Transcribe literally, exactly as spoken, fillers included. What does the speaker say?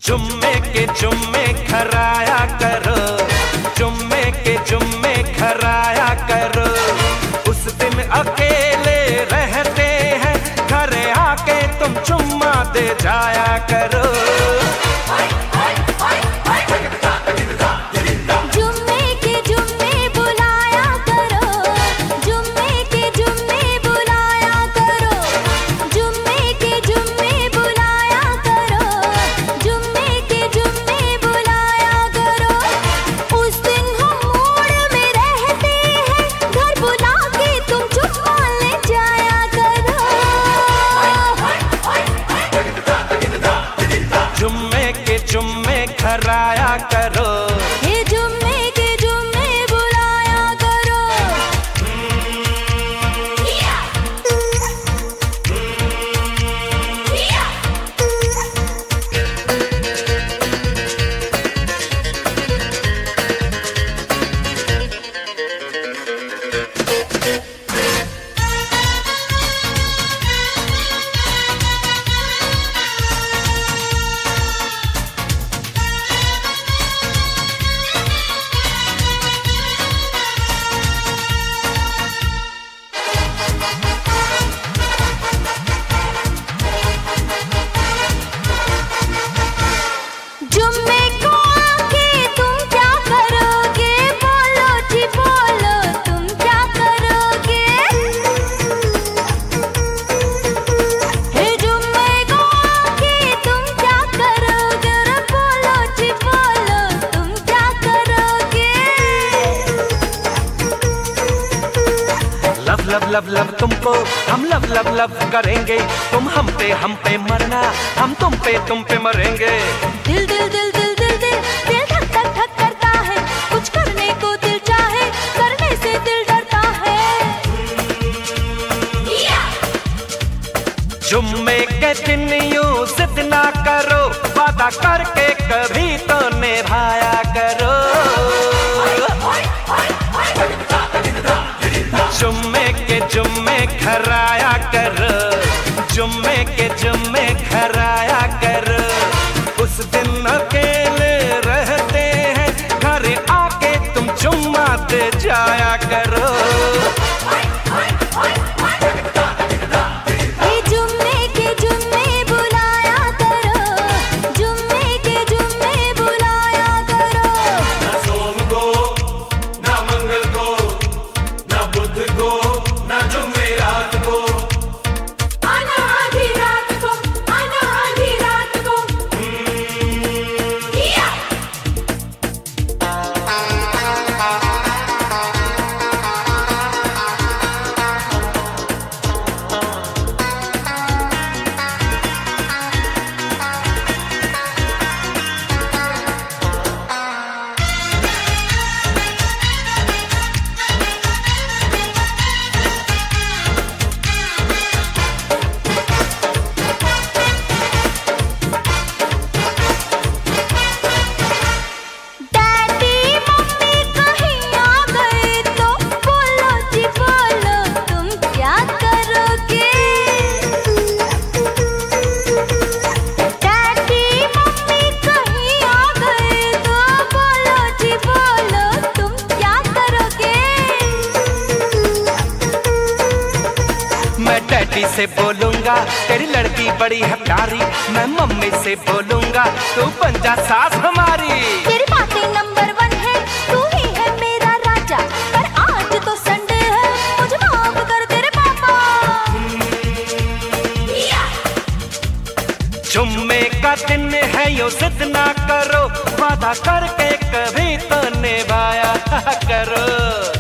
जुम्मे के जुम्मे खराया करो, जुम्मे के जुम्मे खराया करो। उस दिन अकेले रहते हैं, घर आके तुम चुम्मा दे जाया करो। जुम्मे के जुम्मे खराया करो, ये जुम्मे के जुम्मे बुलाया करो। जुम्मे को आके तुम क्या करोगे, बोलो जी बोलो तुम क्या करोगे। हे जुम्मे को आके तुम क्या करोगे, बोलो जी बोलो तुम क्या करोगे। लव लव लव लव तुमको हम लव लव लव करेंगे। तुम हम पे हम पे मरना, हम तुम पे तुम पे मरेंगे। दिल दिल दिल दिल दिल दिल दिल धक धक धक करता है, कुछ करने को दिल चाहे, करने से दिल डरता है। जुम्मे के दिन यूं जिद ना करो, वादा करके कभी तो निभाया करो। जुम्मे के जुम्मे खराया करो, जुम्मे के जुम्मे खराया करो। उस दिन अकेले रहते हैं, घर आके तुम चुम्मा दे जाया करो। ये जुम्मे के जुम्मे बुलाया करो, जुम्मे के जुम्मे बुलाया करो। ना सोम को, ना मंगल को, ना बुध को, ना जुमेरात को। आना आधी रात को, आना आधी रात को। डैडी मम्मी कहीं आ गए तो बोलो जी बोलो तुम क्या करोगे। डैडी मम्मी कहीं आ गए तो बोलो जी बोलो तुम क्या करोगे। मैं डैडी से बोलूंगा तेरी लड़की बड़ी है प्यारी, मैं मम्मी से बोलूंगा तू बन जा सास हमारी। तेरी बातें नंबर वन है, तू ही है मेरा राजा, पर आज तो संडे है, मुझे माफ कर तेरे पापा। जुम्मे का दिन है यो जिद ना करो, वादा करके कभी तो निभाया करो।